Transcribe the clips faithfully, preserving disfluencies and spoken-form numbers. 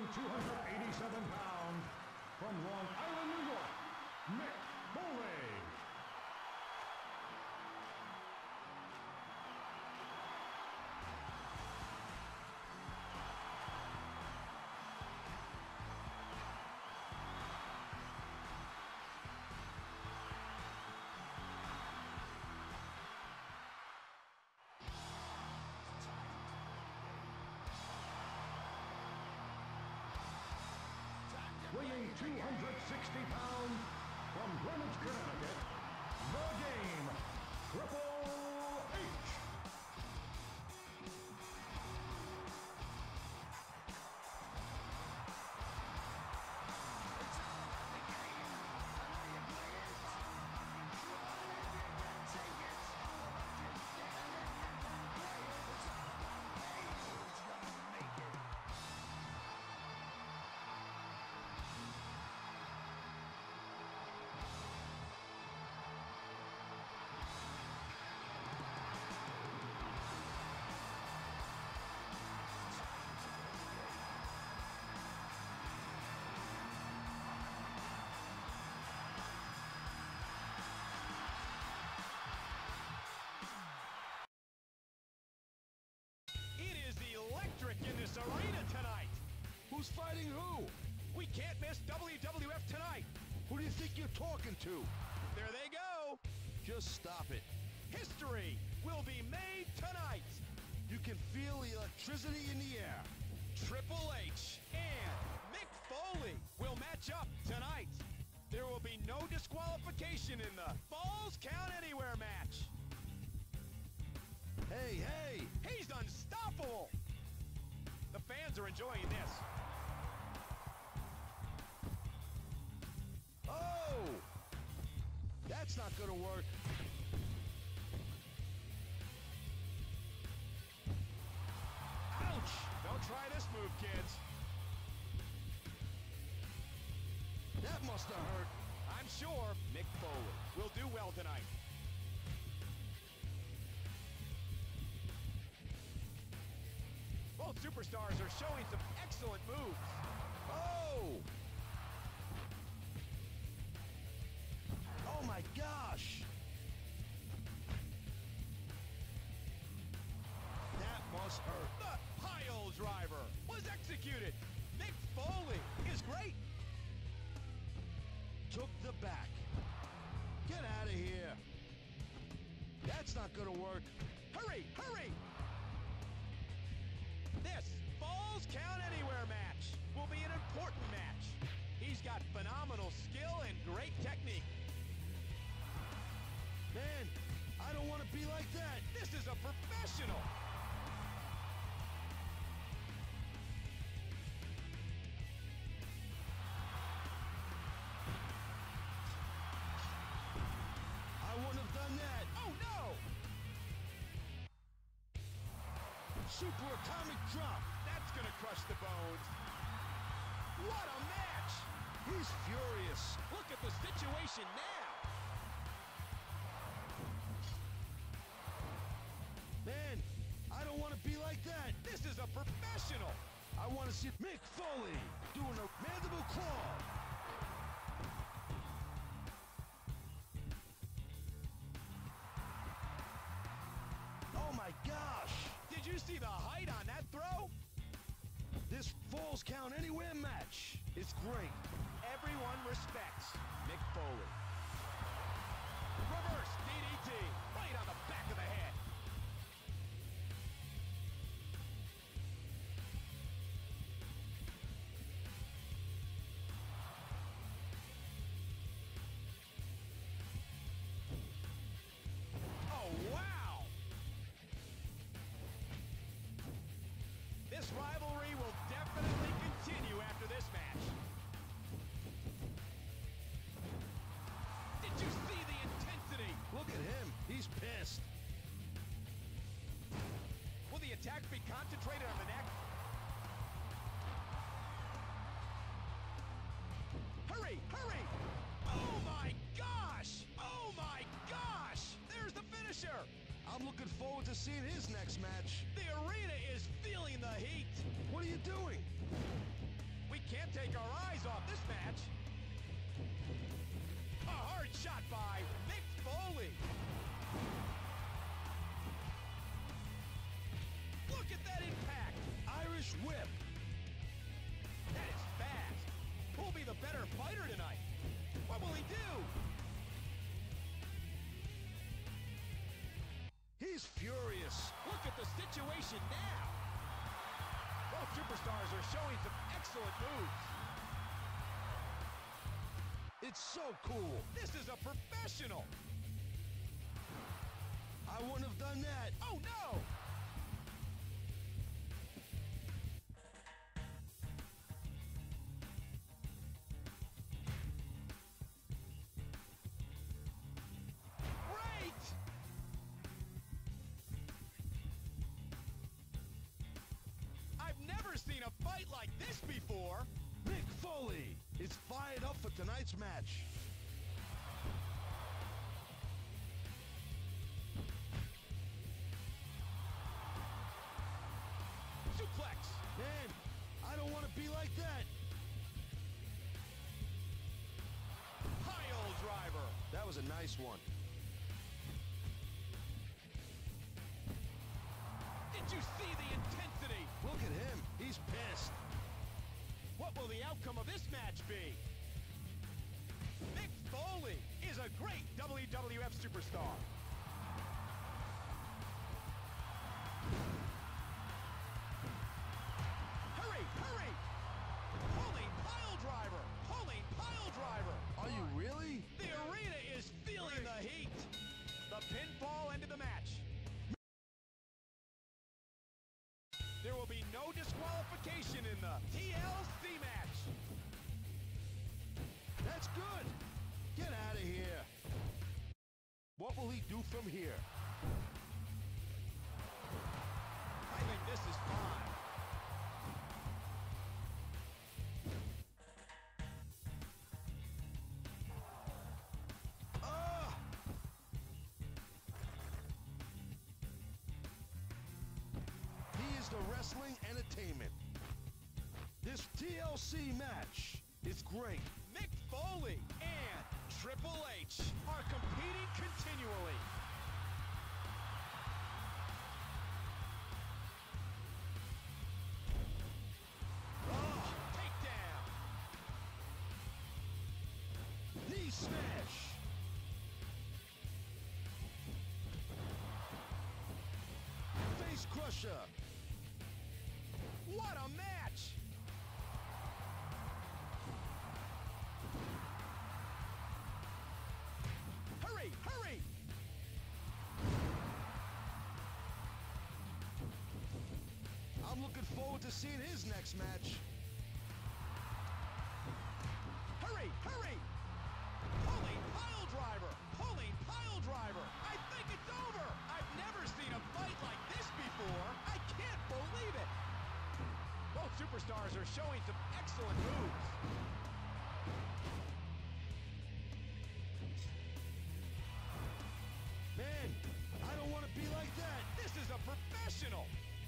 two hundred eighty-seven pounds, from Long Island, New York, Mick Foley. Weighing two hundred sixty pounds, from Greenwich, Connecticut, The Game, Triple H. In this arena tonight. Who's fighting who? We can't miss W W F tonight. Who do you think you're talking to? There they go. Just stop it. History will be made tonight. You can feel the electricity in the air. Triple H and Mick Foley will match up tonight. There will be no disqualification in the Falls Count Anywhere match. Hey, hey! He's unstoppable. The fans are enjoying this. Oh! That's not gonna work. Ouch! Don't try this move, kids. That must have hurt. I'm sure Mick Foley will do well tonight. Both superstars are showing some excellent moves. Oh! Oh my gosh! That must hurt. The pile driver was executed. Mick Foley is great. Took the back. Get out of here. That's not gonna work. Hurry, hurry! This Falls Count Anywhere match will be an important match. He's got phenomenal skill and great technique. Man, I don't want to be like that. This is a professional. I wouldn't have done that. Oh, no! Super atomic drop. That's gonna crush the bones. What a match! He's furious. Look at the situation now. Man, I don't want to be like that. This is a professional. I want to see Mick Foley doing a mandible claw. Oh my gosh! Did you see the height on that throw? This Falls Count Anywhere match is great. Everyone respects Mick Foley. Reverse D D T, right on the back of the head. Oh, wow! This rivalry will definitely continue after this match. Did you see the intensity? Look at him. He's pissed. Will the attack be concentrated on the neck? Hurry, hurry! Oh my gosh! Oh my gosh! There's the finisher! I'm looking forward to seeing his next match. The arena is feeling the heat. What are you doing? take our eyes off this match. A hard shot by Mick Foley. Look at that impact. Irish whip. That is fast. Who'll be the better fighter tonight? What will he do? He's furious. Look at the situation now. Both superstars are showing some excellent moves. It's so cool. This is a professional. I wouldn't have done that. Oh, no! Great! I've never seen a fight like this before. Mick Foley is fired up for tonight's match. Suplex. Man, I don't want to be like that. Pile driver. That was a nice one. Did you see the intensity? Look at him. He's pissed. What will the outcome of this match be? Mick Foley is a great W W F superstar. Hurry, hurry! Pulling pile driver! Pulling pile driver! Are you really? The arena is feeling the heat. The pinfall ended the match. There will be no disqualification in the T L C match. That's good. Get out of here. What will he do from here? I think this is fine. Ah! He is the wrestling entertainment. This T L C match is great. Mick Foley and Triple H are competing continually. Oh, takedown. Knee smash. Face crusher. What a match! Hurry, hurry! I'm looking forward to seeing his next match. Hurry, hurry! Pulling pile driver! Pulling pile driver! I think it's over! I've never seen a fight like this before! I can't believe it! Both superstars are showing some excellent moves. Man, I don't want to be like that. This is a professional!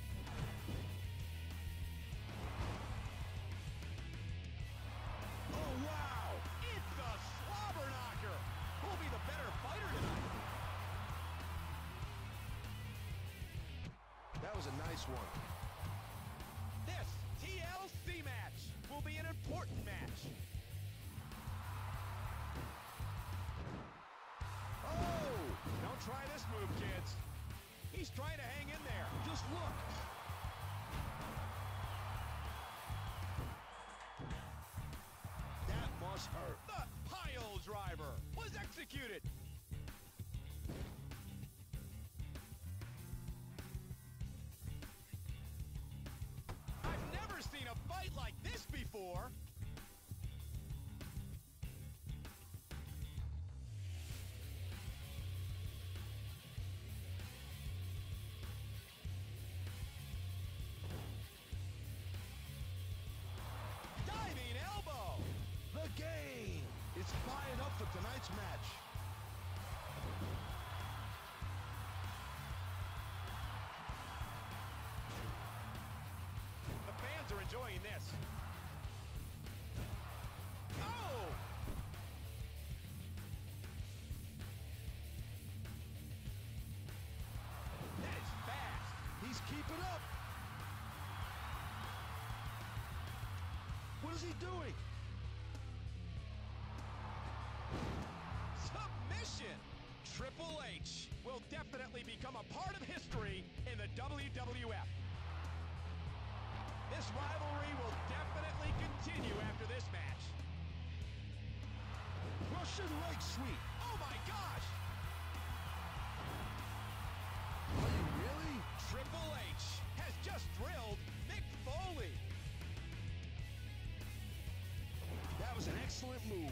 Oh, wow. It's a slobber knocker! Who'll be the better fighter tonight? That was a nice one. This T L C match will be an important match. Oh! Don't try this move, kids. He's trying to hang in there. Just look. That must hurt. The pile driver was executed. I've never seen a fight like this before. Diving elbow. The game is fired up for tonight's match. The fans are enjoying this. What is he doing? Submission! Triple H will definitely become a part of history in the W W F. This rivalry will definitely continue after this match. Russian leg sweep. Oh my gosh! Are you really? Triple H has just drilled Mick Foley. That was an excellent move.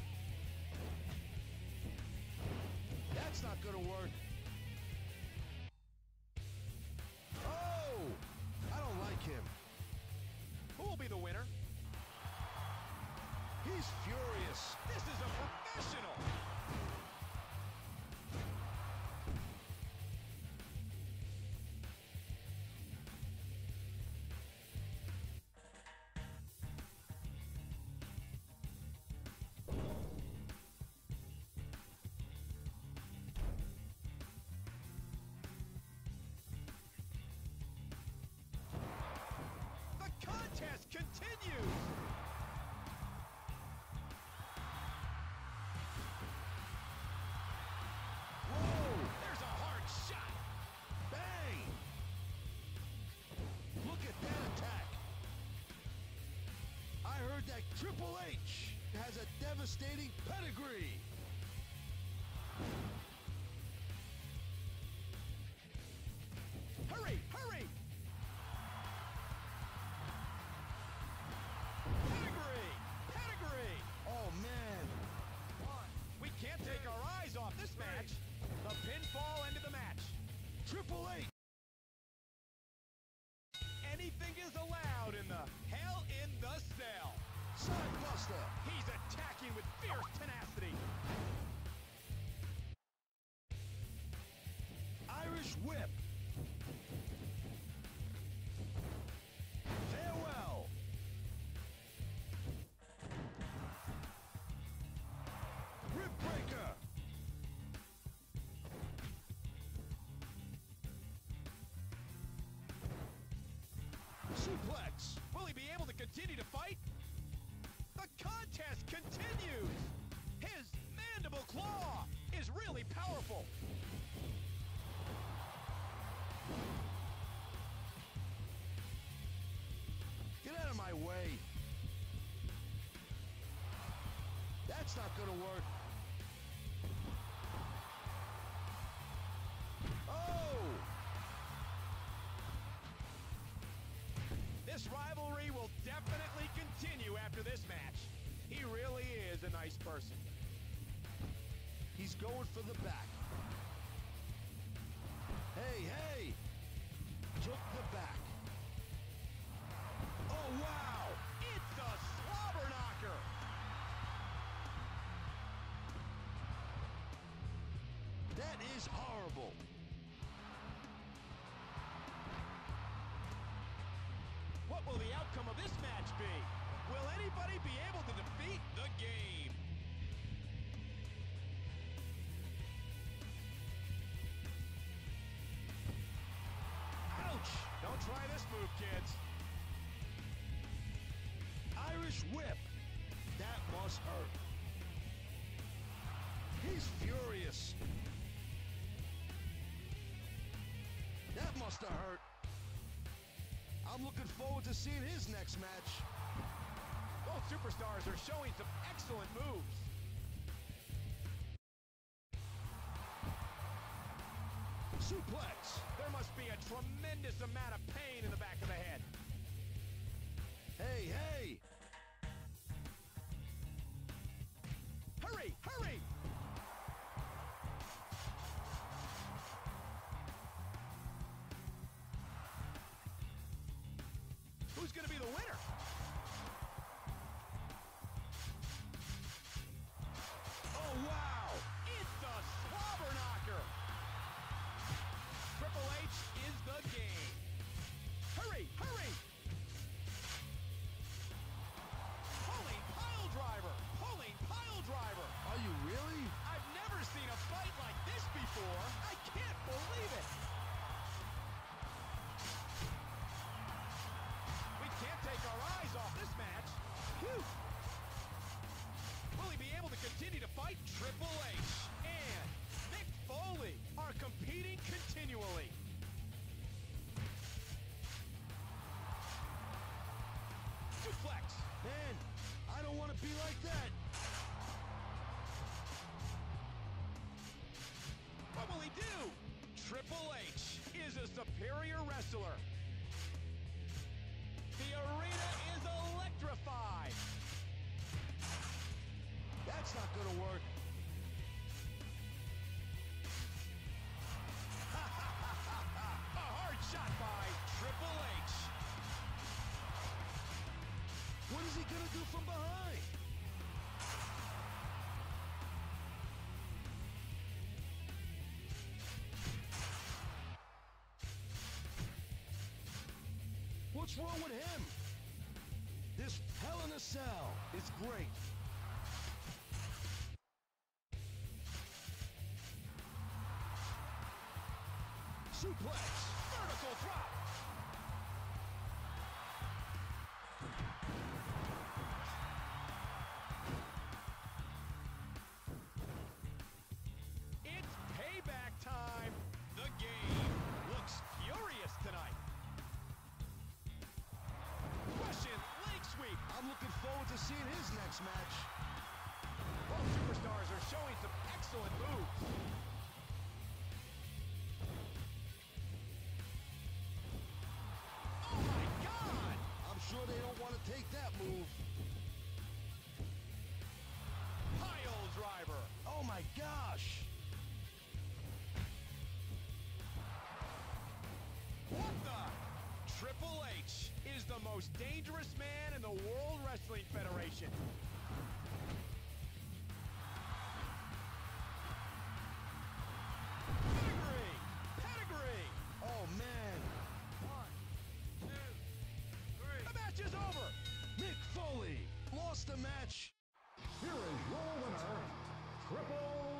That's not gonna work. Oh! I don't like him. Who will be the winner? He's furious. This is a professional. The contest continues. Whoa! There's a hard shot. Bang! Look at that attack. I heard that Triple H has a devastating pedigree. Hurry, hurry! Pedigree! Pedigree! Oh, man. We can't take our eyes off this match. The pinfall ended the match. Triple H. Anything is allowed in the Hell in the Cell. Side buster. He's attacking with fierce tenacity. Irish whip. Farewell. Rib breaker. Suplex. Will he be able to continue to fight? The contest continues. His mandible claw is really powerful. Get out of my way. That's not gonna work. Oh! This rivalry will definitely continue after this match. He really is a nice person. He's going for the back. Hey, hey! Took the back. Oh, wow! It's a slobber knocker. That is horrible. What will the outcome of this match be? Will anybody be able to defeat the Game? Ouch! Don't try this move, kids. Irish whip. That must hurt. He's furious. That must have hurt. I'm looking forward to seeing his next match. Both superstars are showing some excellent moves. Suplex. There must be a tremendous amount of pain in the back of the head. Hey, hey! Hurry, hurry! Who's going to be the winner? Oh, wow! It's a slobber knocker. Triple H is the Game. Hurry, Man, I don't want to be like that. What will he do? Triple H is a superior wrestler. The arena is electrified. That's not gonna work. A hard shot by Triple H. What is he gonna do from behind? What's wrong with him? This Hell in a Cell is great. Suplex. Vertical drop. It's payback time. The game looks furious tonight. Russian leg sweep. I'm looking forward to seeing his next match. Both superstars are showing some excellent moves. Oh my God! I'm sure they don't want to take that move. Pile driver. Oh my gosh! What the? Triple H is the most dangerous man in the World Wrestling Federation. Pedigree! Pedigree! Oh man! One, two, three. The match is over! Mick Foley lost the match. Here is your winner, Triple